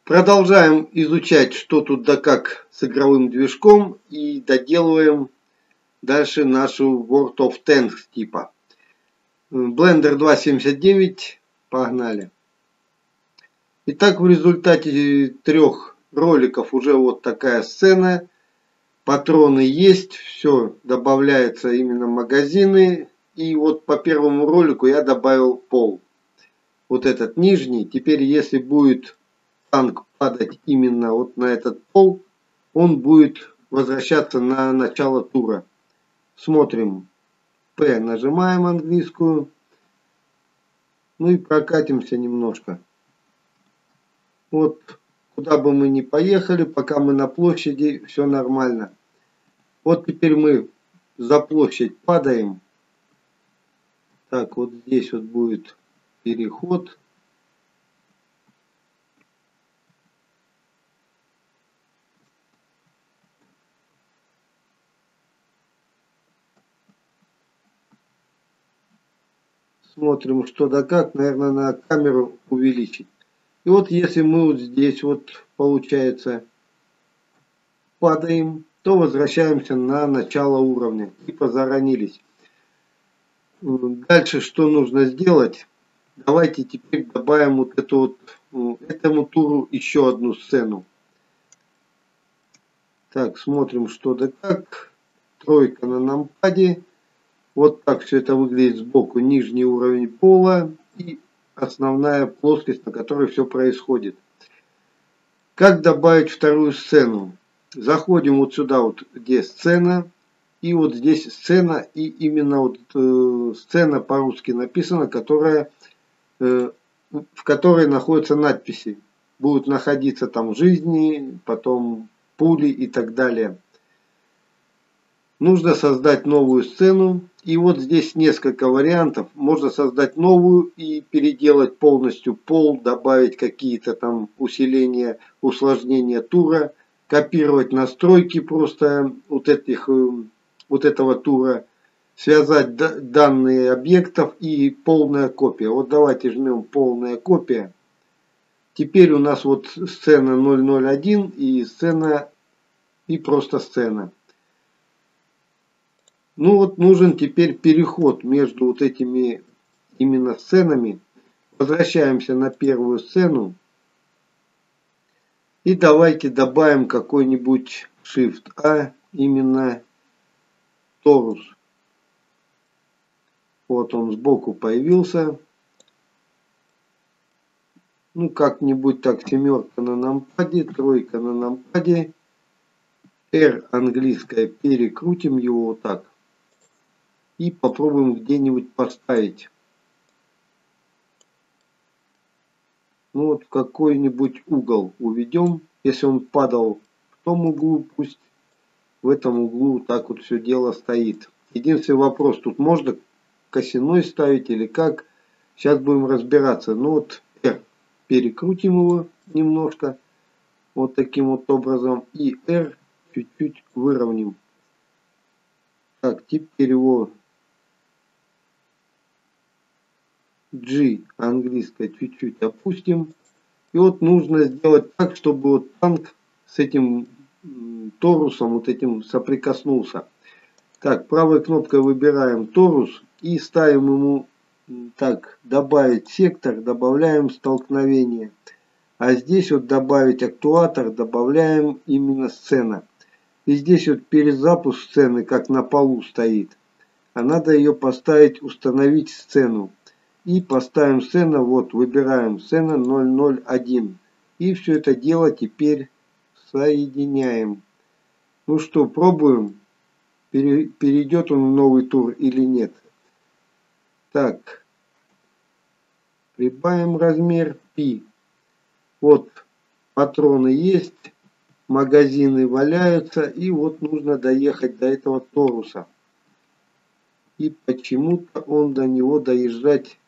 Продолжаем изучать, что тут да как с игровым движком, и доделываем дальше нашу World of Tanks типа. Blender 2.79, погнали. Итак, в результате 3 роликов уже вот такая сцена. Патроны есть, все добавляется именно магазины. И вот по первому ролику я добавил пол. Вот этот нижний. Теперь если будет танк падать именно вот на этот пол, он будет возвращаться на начало тура. Смотрим. P нажимаем английскую. Ну и прокатимся немножко. Вот куда бы мы ни поехали, пока мы на площади, все нормально. Вот теперь мы за площадь падаем. Так, вот здесь вот будет переход. Смотрим, что да как. Наверное, на камеру увеличить. И вот если мы вот здесь вот, получается, падаем, то возвращаемся на начало уровня. Типа заранились. Дальше что нужно сделать? Давайте теперь добавим вот эту вот, этому туру еще одну сцену. Так, смотрим, что да как. Тройка на нампаде. Вот так все это выглядит сбоку. Нижний уровень пола и основная плоскость, на которой все происходит. Как добавить вторую сцену? Заходим вот сюда, вот где сцена. И вот здесь сцена. И именно вот сцена по-русски написана, которая, в которой находятся надписи. Будут находиться там жизни, потом пули и так далее. Нужно создать новую сцену. И вот здесь несколько вариантов. Можно создать новую и переделать полностью пол, добавить какие-то там усиления, усложнения тура, копировать настройки просто вот этого тура, связать данные объектов и полная копия. Вот давайте жмем полная копия. Теперь у нас вот сцена 001 и сцена и просто сцена. Ну вот нужен теперь переход между вот этими именно сценами. Возвращаемся на первую сцену. И давайте добавим какой-нибудь Shift-A, именно торус. Вот он сбоку появился. Ну как-нибудь так, семерка на нампаде, тройка на нампаде. R английская, перекрутим его вот так. И попробуем где-нибудь поставить. Ну вот в какой-нибудь угол уведем. Если он падал в том углу, пусть в этом углу так вот все дело стоит. Единственный вопрос, тут можно косиной ставить или как. Сейчас будем разбираться. Ну вот R. Перекрутим его немножко. Вот таким вот образом. И R чуть-чуть выровняем. Так, теперь его G английское чуть-чуть опустим. И вот нужно сделать так, чтобы вот танк с этим торусом вот этим соприкоснулся. Так, правой кнопкой выбираем торус и ставим ему так, добавить сектор, добавляем столкновение. А здесь вот добавить актуатор, добавляем именно сцена. И здесь вот перезапуск сцены, как на полу стоит. А надо ее поставить, установить сцену. И поставим сцену, вот выбираем сцена 001. И все это дело теперь соединяем. Ну что, пробуем. Перейдет он в новый тур или нет. Так. Прибавим размер π. Вот патроны есть. Магазины валяются. И вот нужно доехать до этого торуса. И почему-то он до него доезжать.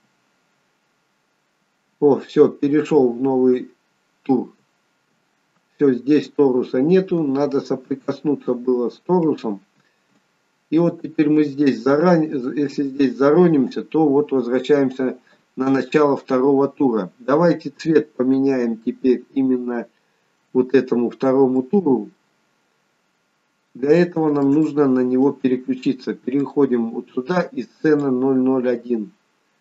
О, все, перешел в новый тур. Все, здесь торуса нету. Надо соприкоснуться было с торусом. И вот теперь мы здесь если здесь заронимся, то вот возвращаемся на начало второго тура. Давайте цвет поменяем теперь именно вот этому второму туру. Для этого нам нужно на него переключиться. Переходим вот сюда и сцена 001.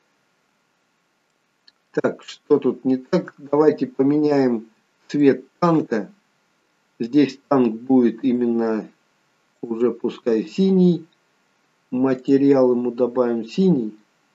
Так, что тут не так? Давайте поменяем цвет танка. Здесь танк будет именно уже пускай синий. Материал ему добавим синий.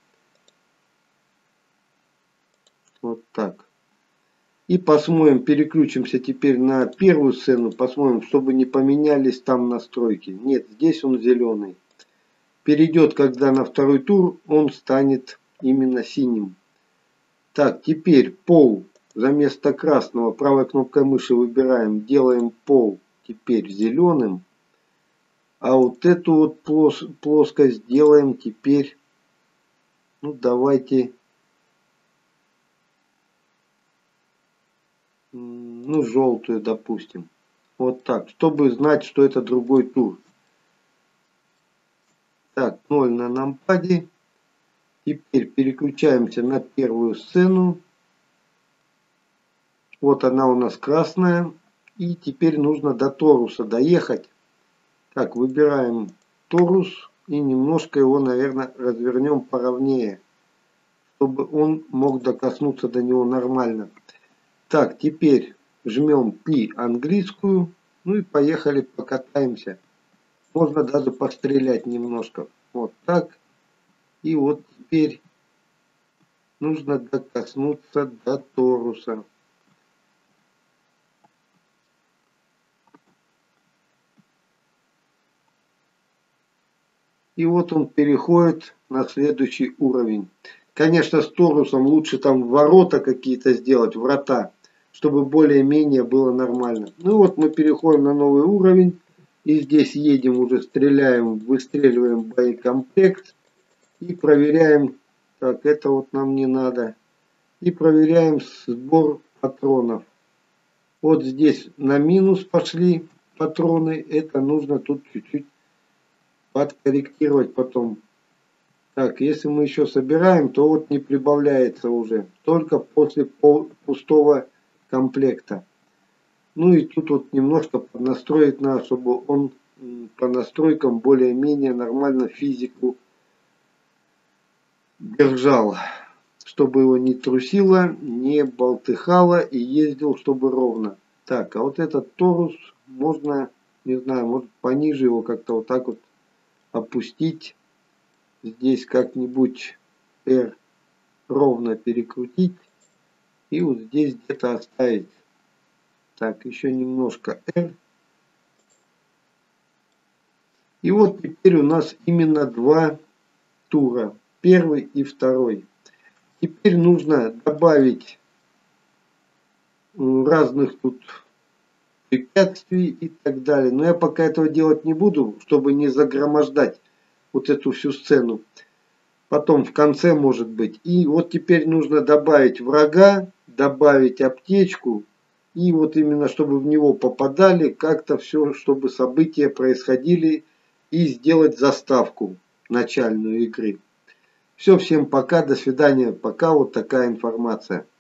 Вот так. И посмотрим, переключимся теперь на первую сцену. Посмотрим, чтобы не поменялись там настройки. Нет, здесь он зеленый. Перейдет, когда на второй тур, он станет именно синим. Так, теперь пол. Вместо красного правой кнопкой мыши выбираем. Делаем пол теперь зеленым. А вот эту вот плоскость делаем теперь. Ну, давайте. Ну, желтую, допустим. Вот так, чтобы знать, что это другой тур. Так, 0 на нампаде. Теперь переключаемся на первую сцену. Вот она у нас красная. И теперь нужно до торуса доехать. Так, выбираем торус. И немножко его, наверное, развернем поровнее. Чтобы он мог докоснуться до него нормально. Так, теперь жмем P английскую. Ну и поехали, покатаемся. Можно даже пострелять немножко. Вот так. И вот теперь нужно докоснуться до торуса. И вот он переходит на следующий уровень. Конечно, с торусом лучше там ворота какие-то сделать, врата, чтобы более-менее было нормально. Ну вот мы переходим на новый уровень. И здесь едем, уже стреляем, выстреливаем боекомплект. И проверяем. Так, это вот нам не надо. И проверяем сбор патронов. Вот здесь на минус пошли патроны. Это нужно тут чуть-чуть подкорректировать потом. Так, если мы еще собираем, то вот не прибавляется уже. Только после пустого комплекта. Ну и тут вот немножко поднастроить надо, чтобы он по настройкам более-менее нормально физику держал. Чтобы его не трусило, не болтыхало и ездил, чтобы ровно. Так, а вот этот торус можно, не знаю, может пониже его как-то вот так вот опустить. Здесь как-нибудь R ровно перекрутить. И вот здесь где-то оставить. Так, еще немножко R. И вот теперь у нас именно два тура. Первый и второй. Теперь нужно добавить разных тут препятствий и так далее. Но я пока этого делать не буду, чтобы не загромождать вот эту всю сцену. Потом в конце может быть. И вот теперь нужно добавить врага, добавить аптечку. И вот именно чтобы в него попадали, как-то все, чтобы события происходили. И сделать заставку начальную игры. Все, всем пока, до свидания. Пока вот такая информация.